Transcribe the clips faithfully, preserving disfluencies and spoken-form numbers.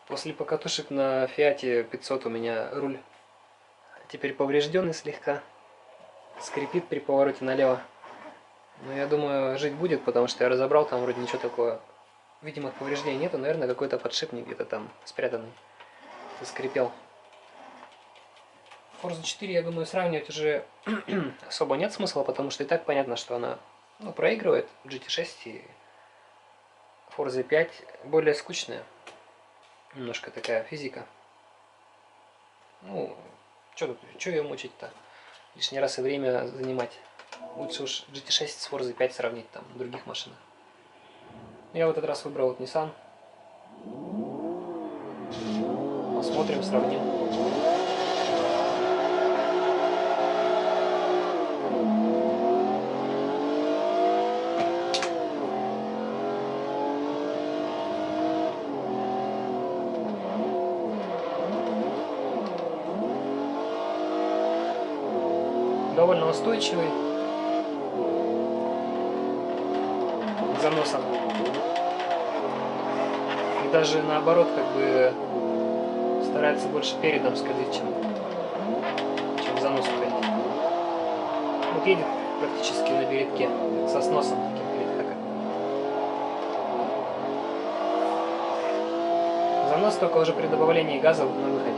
После покатушек на Фиате пятьсот у меня руль теперь поврежденный слегка. Скрипит при повороте налево. Но я думаю, жить будет, потому что я разобрал, там вроде ничего такого видимых повреждений нету. Наверное, какой-то подшипник где-то там спрятанный. Заскрипел. Форзу четыре, я думаю, сравнивать уже особо нет смысла, потому что и так понятно, что она ну, проигрывает джи ти шесть, и Forza пять более скучная. Немножко такая физика. Ну, что тут, что ее мучить-то? Лишний раз и время занимать. Лучше уж джи ти шесть с Forza пять сравнить там в других машинах. Я в этот раз выбрал вот Nissan. Посмотрим, сравним. Довольно устойчивый к заносам. И даже наоборот, как бы старается больше передом скользить, чем, чем занос уходить. Вот едет практически на передке, со сносом таким передка. Занос только уже при добавлении газа на выходе.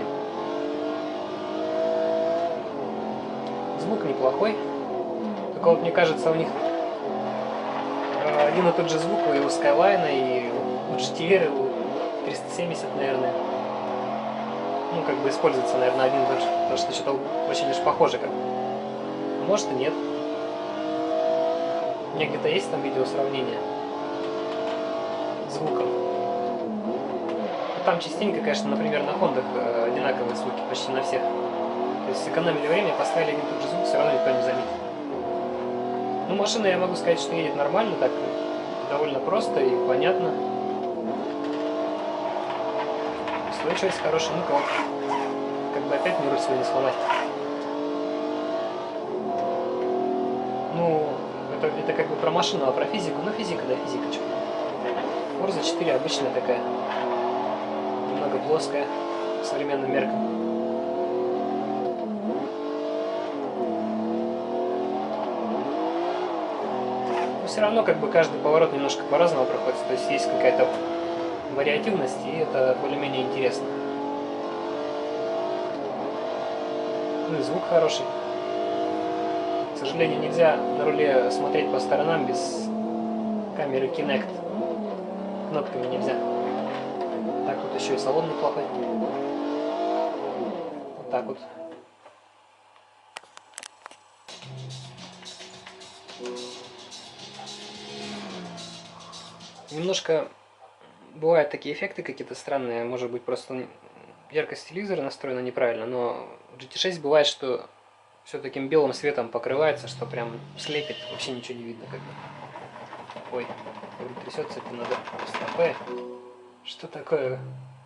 Звук неплохой, только вот мне кажется у них один и тот же звук и у Skyline, и у джи ти ар, и у триста семьдесят, наверное. Ну, как бы используется, наверное, один и тот же, потому что что-то очень уж похоже как. А может и нет. У меня где-то есть там видео сравнения звуков. Там частенько, конечно, например, на Хондах одинаковые звуки почти на всех. То есть сэкономили время, поставили один и тот же звук, все равно никто не заметит. Ну, машина, я могу сказать, что едет нормально, так довольно просто и понятно. Устойчивость хорошая, ну-ка вот, как бы опять мне руль свой не сломать. Ну, это, это как бы про машину, а про физику, ну физика, да, физика, что. Forza четыре обычная такая, немного плоская, по современным меркам. Все равно как бы каждый поворот немножко по-разному проходит, то есть есть какая-то вариативность, и это более-менее интересно. Ну и звук хороший. К сожалению, нельзя на руле смотреть по сторонам без камеры Kinect. Кнопками нельзя. Так вот еще и салон неплохой. Вот так вот. Немножко бывают такие эффекты какие-то странные, может быть просто яркость телевизора настроена неправильно, но в джи ти шесть бывает, что все таким белым светом покрывается, что прям слепит, вообще ничего не видно как бы. Ой, руль трясется, это надо стопе. Что такое?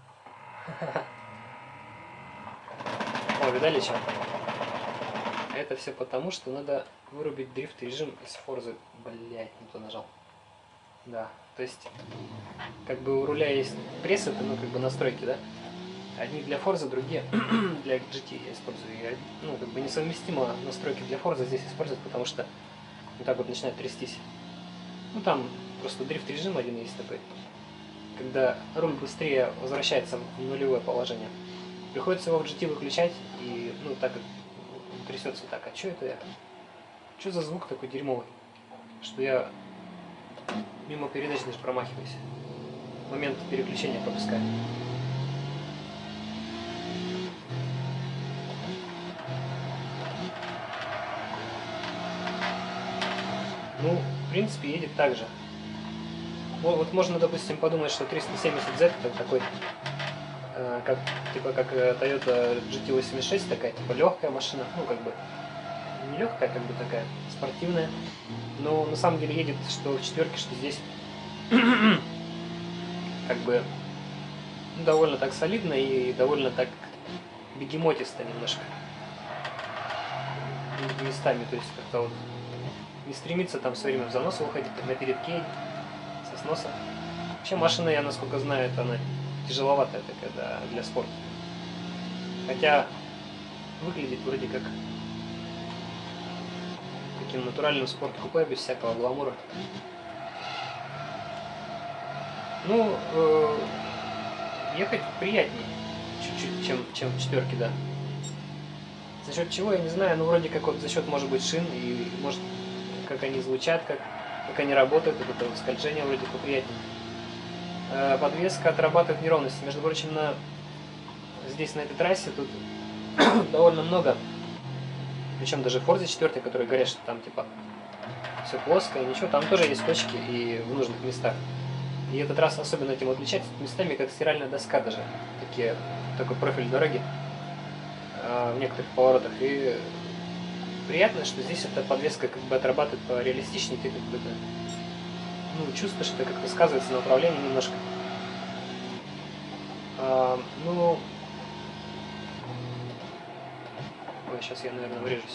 О, видали что? Это все потому, что надо вырубить дрифт режим из Forza. Блять, не то нажал. Да, то есть, как бы у руля есть пресеты, ну, как бы настройки, да? Одни для Forza, другие для джи ти я использую. И, ну, как бы несовместимо настройки для Forza здесь использовать, потому что вот так вот начинает трястись. Ну, там просто дрифт режим один есть такой, когда руль быстрее возвращается в нулевое положение. Приходится его в джи ти выключать, и, ну, так как трясется так. А что это я? Что за звук такой дерьмовый? Что я мимо передач даже промахиваюсь. Момент переключения пропускаю. Ну, в принципе, едет так же. Вот, вот можно, допустим, подумать, что триста семьдесят зет это такой, э, как, типа как Toyota джи ти восемьдесят шесть, такая, типа легкая машина, ну, как бы, не легкая, как бы такая, спортивная. Но на самом деле едет, что в четверке, что здесь, как бы, ну, довольно так солидно и довольно так бегемотисто немножко. Местами, то есть как-то вот не стремится там все время в занос выходить, на передке, со сноса. Вообще машина, я насколько знаю, это она тяжеловатая такая, да, для спорта. Хотя выглядит вроде как таким натуральным спорт-купе, без всякого гламура. Ну, э, ехать приятнее чуть-чуть, чем, чем в четверке, да. За счет чего, я не знаю, ну вроде как вот за счет, может быть, шин и, может, как они звучат, как, как они работают, вот это вот скольжение вроде поприятнее. Э, подвеска отрабатывает неровности. Между прочим, на, здесь, на этой трассе, тут довольно много, причем даже в Форзе четыре, которые говорят, что там типа все плоско и ничего, там тоже есть точки и в нужных местах. И этот раз особенно этим отличается, местами как стиральная доска даже, такие, такой профиль дороги э, в некоторых поворотах. И приятно, что здесь эта подвеска как бы отрабатывает пореалистичнее, ты как бы, ну, чувствуешь, что это как-то сказывается на управлении немножко. А, ну, ой, сейчас я, наверное, врежусь.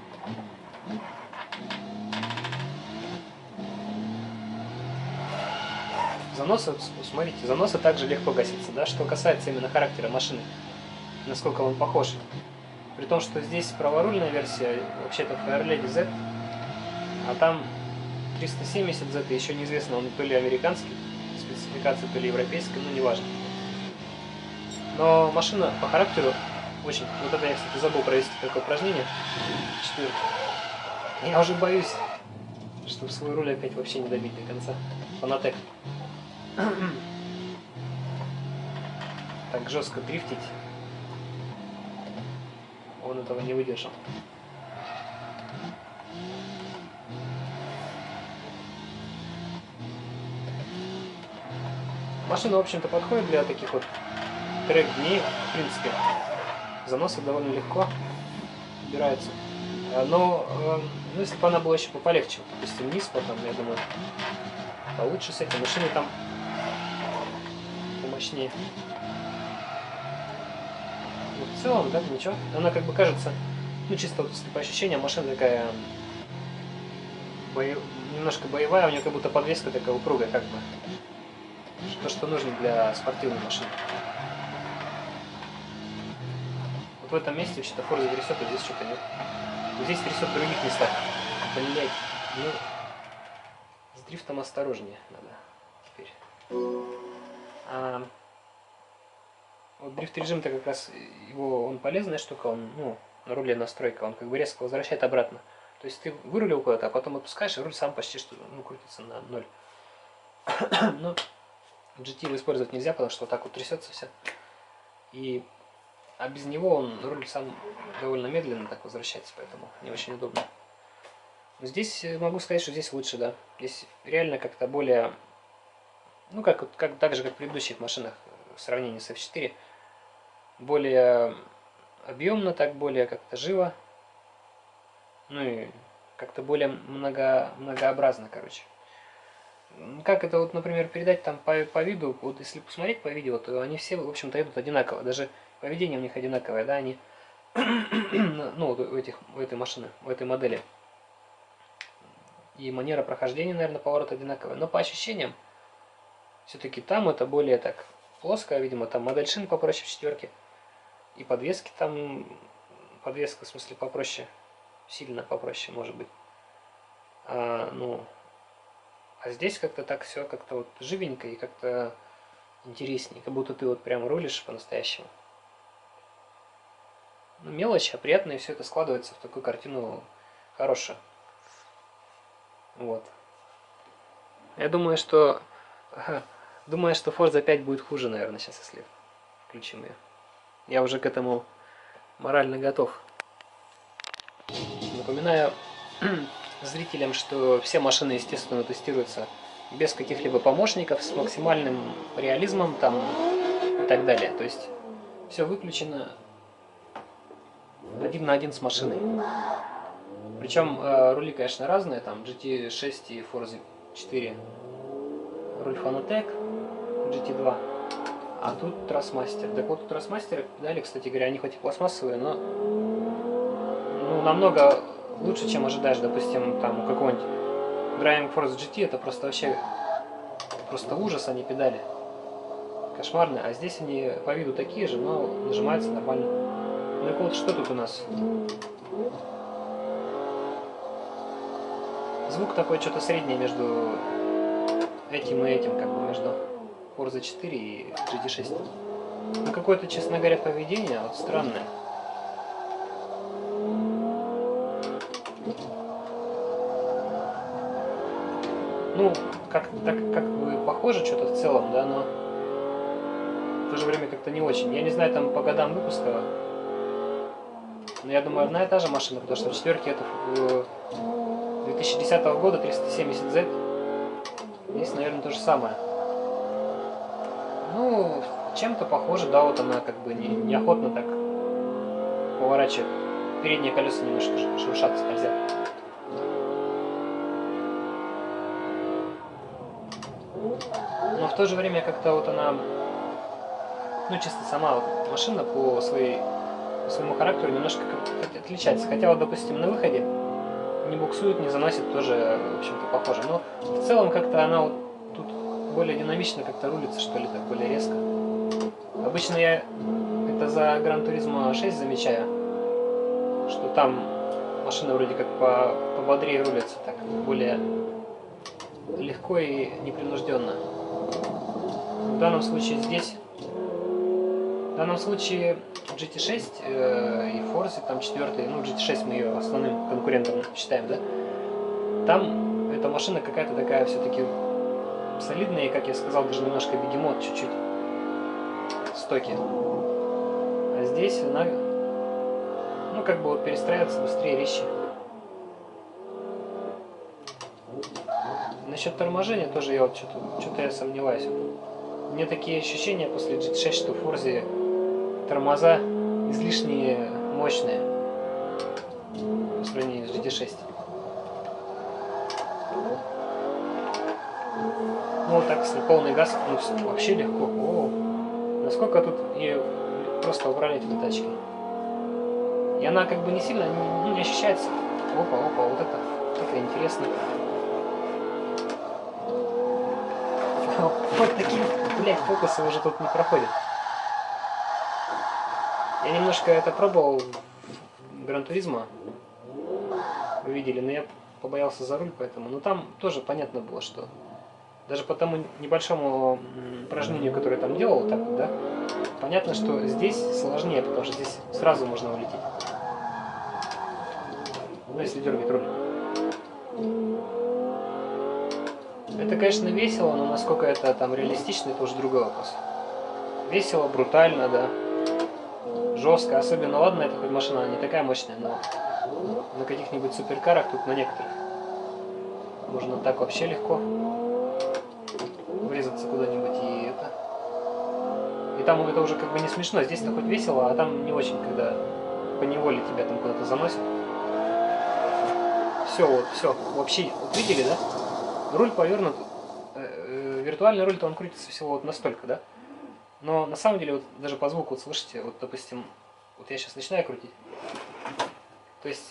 Заносы, смотрите, заносы также легко гасятся, да, что касается именно характера машины, насколько он похож. При том, что здесь праворульная версия, вообще-то Fairlady Z, а там триста семьдесят зет, еще неизвестно, он то ли американский спецификация, то ли европейская, ну неважно. Но машина по характеру очень... Вот это я, кстати, забыл провести такое упражнение. Четвертое. Я уже боюсь, что свой руль опять вообще не добить до конца. Fanatec. Так жестко дрифтить. Он этого не выдержал. Машина, в общем-то, подходит для таких вот трек-дней, в принципе. Заносы довольно легко убираются. Но, ну, если бы она была еще полегче, допустим, низ, потом, я думаю, получше с этим. Машины там помощнее. Но в целом, да, ничего. Она как бы кажется, ну, чисто вот, если по ощущениям, машина такая боев... немножко боевая, у нее как будто подвеска такая упругая, как бы. То, что нужно для спортивной машины. Вот в этом месте что-то Форза трясет, а здесь что-то нет. Здесь трясет в других местах. Блять, ну, с дрифтом осторожнее надо теперь. А, вот дрифт режим-то как раз его, он полезная штука, он, ну, на руле настройка, он как бы резко возвращает обратно. То есть ты вырулил куда-то, а потом отпускаешь, и руль сам почти что, ну, крутится на ноль. Но джи ти его использовать нельзя, потому что вот так вот трясется все. И а без него он, руль сам довольно медленно так возвращается, поэтому не очень удобно. Но здесь могу сказать, что здесь лучше, да. Здесь реально как-то более, ну как, как так же, как в предыдущих машинах в сравнении с эф четыре, более объемно, так более как-то живо, ну и как-то более много, многообразно, короче. Как это вот, например, передать там по, по виду, вот если посмотреть по видео, то они все, в общем-то, идут одинаково, даже поведение у них одинаковое, да, они, ну, у этих, у этой машины, у этой модели. И манера прохождения, наверное, поворота одинаковая. Но по ощущениям, все-таки там это более так плоско, видимо, там модель шин попроще в четверке. И подвески там, подвеска, в смысле, попроще, сильно попроще, может быть. А, ну, а здесь как-то так все как-то вот живенько и как-то интереснее, как будто ты вот прям рулишь по-настоящему. Ну, мелочь, а приятно, и все это складывается в такую картину хорошую. Вот. Я думаю, что думаю, что Forza пять будет хуже, наверное, сейчас, если включим ее. Я уже к этому морально готов. Напоминаю зрителям, что все машины, естественно, тестируются без каких-либо помощников, с максимальным реализмом там и так далее. То есть все выключено один на один с машиной. Причем э, рули, конечно, разные, там джи ти шесть и Forza четыре руль Fanatec, джи ти два, а тут Thrustmaster. Так вот, Thrustmaster педали, кстати говоря, они хоть и пластмассовые, но ну, намного лучше, чем ожидаешь. Допустим, там у какого-нибудь Driving Force джи ти это просто вообще просто ужас, а не педали. кошмарные. А здесь они по виду такие же, но нажимаются нормально. Ну и вот что тут у нас? Звук такой что-то средний между этим и этим, как бы между Forza четыре и джи ти шесть. Ну какое-то, честно говоря, поведение вот странное. Ну, как, так, как бы похоже что-то в целом, да, но в то же время как-то не очень. Я не знаю там по годам выпуска, но я думаю, одна и та же машина, потому что в четверке это две тысячи десятого года триста семьдесят зет. Здесь, наверное, то же самое. Ну, чем-то похоже, да, вот она как бы не, неохотно так поворачивает. Передние колеса немножко шуршат, скользят. Но в то же время как-то вот она, ну чисто сама вот машина по, своей, по своему характеру немножко отличается. Хотя вот, допустим, на выходе не буксует, не заносит, тоже, в общем-то, похоже. Но в целом как-то она вот тут более динамично как-то рулится, что ли, так более резко. Обычно я это за Gran Turismo шесть замечаю, что там машина вроде как по, пободрее рулится, так более легко и непринужденно. В данном случае здесь, в данном случае джи ти шесть э, и Forza, там четвертый, ну джи ти шесть мы ее основным конкурентом считаем, да? Там эта машина какая-то такая все-таки солидная, и, как я сказал, даже немножко бегемот, чуть-чуть стоки. А здесь она, ну как бы вот перестраивается быстрее, резче. Насчет торможения тоже я вот что-то что-то я сомневаюсь. У меня такие ощущения после джи ти шесть, что в Forza тормоза излишне мощные по сравнению с джи ти шесть. Ну вот так, если полный газ, ну вообще легко. О, насколько тут ее просто управлять этой тачкой. И она как бы не сильно, не, не ощущается. Опа, опа, вот это, это интересно. Вот такие, блядь, фокусы уже тут не проходят. Я немножко это пробовал в Gran Turismo. Вы видели, но я побоялся за руль, поэтому. Но там тоже понятно было, что даже по тому небольшому упражнению, которое я там делал, так вот, да, понятно, что здесь сложнее, потому что здесь сразу можно улететь. Ну, если дергать руль. Это, конечно, весело, но насколько это там реалистично, это уже другой вопрос. Весело, брутально, да. Жестко, особенно, ладно, это хоть машина не такая мощная, но на каких-нибудь суперкарах, тут на некоторых, можно так вообще легко врезаться куда-нибудь и это. И там это уже как бы не смешно, здесь-то хоть весело, а там не очень, когда по неволе тебя там куда-то заносит. Все, вот, все, вообще, вот видели, да? Руль повернут, э, виртуальный руль-то он крутится всего вот настолько, да? Но на самом деле, вот даже по звуку, вот слышите, вот допустим, вот я сейчас начинаю крутить. То есть,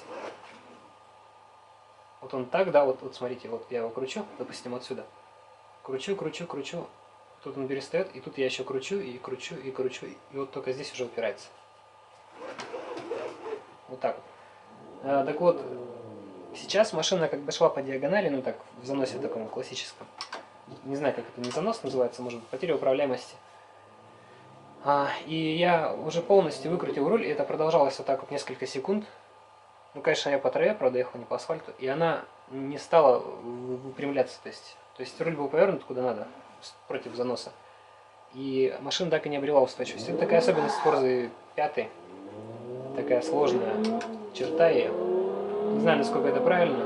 вот он так, да, вот, вот смотрите, вот я его кручу, допустим, отсюда. Кручу, кручу, кручу, тут он перестает, и тут я еще кручу, и кручу, и кручу, и вот только здесь уже упирается. Вот так вот. А, так вот, сейчас машина как бы шла по диагонали, ну так, в заносе таком классическом. Не знаю, как это, не занос называется, может быть, потеря управляемости. А, и я уже полностью выкрутил руль, и это продолжалось вот так вот несколько секунд. Ну, конечно, я по траве, правда, ехал не по асфальту, и она не стала выпрямляться, то есть, то есть руль был повернут куда надо, против заноса. И машина так и не обрела устойчивость. Это такая особенность Forza пять, такая сложная черта ее. Не знаю, насколько это правильно,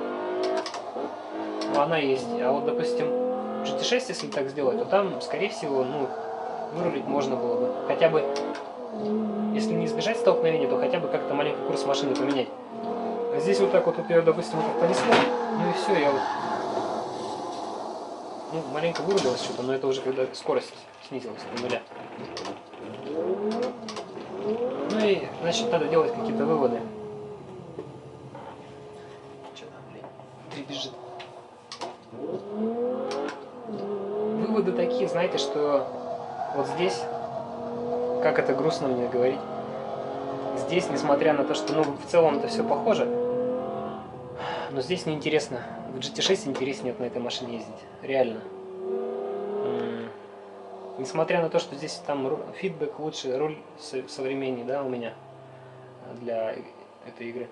но она есть. А вот, допустим, джи ти шесть, если так сделать, то там, скорее всего, ну, вырулить можно было бы. Хотя бы, если не избежать столкновения, то хотя бы как-то маленький курс машины поменять. А здесь вот так вот, вот я, допустим, вот так понесло, ну и все, я вот, ну, маленько вырубилось что-то, но это уже когда скорость снизилась до нуля. Ну и, значит, надо делать какие-то выводы. Что там, блин, бежит. Выводы такие, знаете, что вот здесь, как это грустно мне говорить, здесь, несмотря на то, что, ну, в целом это все похоже, но здесь неинтересно. В джи ти шесть интереснее на этой машине ездить. Реально. М, Несмотря на то, что здесь там ру- фидбэк лучше, руль со- современнее, да, у меня для и- этой игры.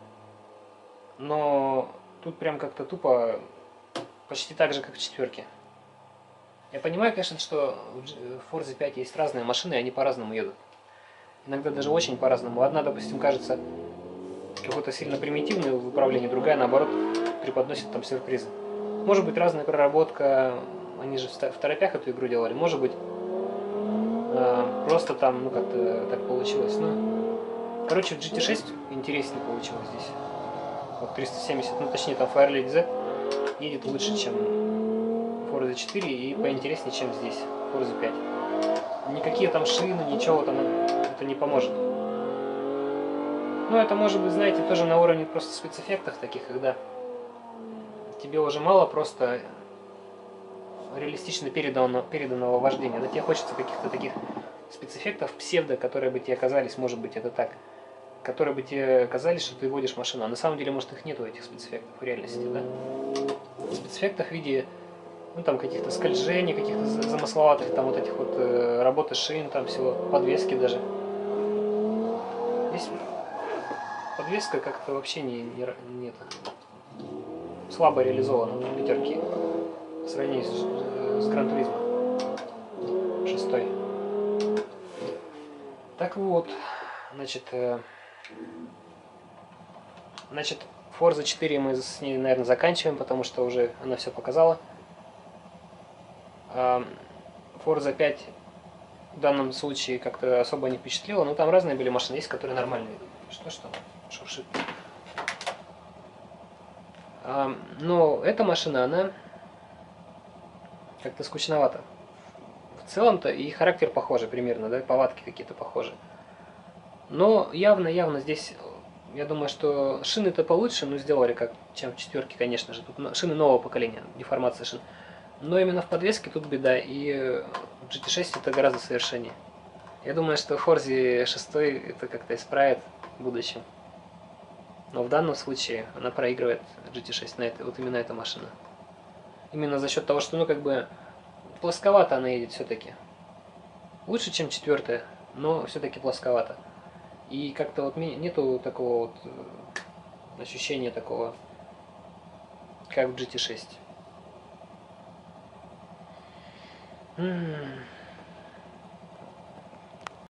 Но тут прям как-то тупо, почти так же, как в четверке. Я понимаю, конечно, что в Дж- в Forza пять есть разные машины, и они по-разному едут. Иногда даже очень по-разному. Одна, допустим, кажется какой-то сильно примитивный в управлении, другая, наоборот, преподносит там сюрпризы. Может быть, разная проработка, они же в ста- в торопях эту игру делали, может быть, э, просто там, ну, как-то так получилось. Ну, короче, в джи ти шесть интереснее получилось здесь. Вот триста семьдесят, ну, точнее, там Firelady Z едет лучше, чем Forza четыре и поинтереснее, чем здесь, Forza пять. Никакие там шины, ничего там это не поможет. Ну, это может быть, знаете, тоже на уровне просто спецэффектов таких, когда тебе уже мало просто реалистично переданного, переданного вождения. Да тебе хочется каких-то таких спецэффектов, псевдо, которые бы тебе казались, может быть, это так, которые бы тебе казались, что ты водишь машину. А на самом деле, может, их нету, этих спецэффектов в реальности, да? Спецэффектов в виде, ну, там, каких-то скольжений, каких-то замысловатых, там, вот этих вот э, работы шин, там, всего, подвески даже. Здесь подвеска как-то вообще не, не, нет. Слабо реализована в пятерке в сравнении с, с Гран Туризмо шестой. Так вот, значит, э, значит, Forza четыре мы с ней, наверное, заканчиваем, потому что уже она все показала. А Forza пять в данном случае как-то особо не впечатлила, но там разные были машины, есть, которые нормальные. Что, что? Шуршит. А, но эта машина, она как-то скучновата. В целом-то и характер похожий примерно, да, повадки какие-то похожи. Но явно-явно здесь, я думаю, что шины-то получше, ну, сделали, как, чем в четверке, конечно же. Тут шины нового поколения, деформация шин. Но именно в подвеске тут беда, и в джи ти шесть это гораздо совершеннее. Я думаю, что в Forza шесть это как-то исправит в будущем. Но в данном случае она проигрывает джи ти шесть, на это, вот именно эта машина. Именно за счет того, что, ну, как бы, плосковато она едет все-таки. Лучше, чем четвертая, но все-таки плосковато. И как-то вот нету такого вот ощущения такого, как в джи ти шесть. М-м-м.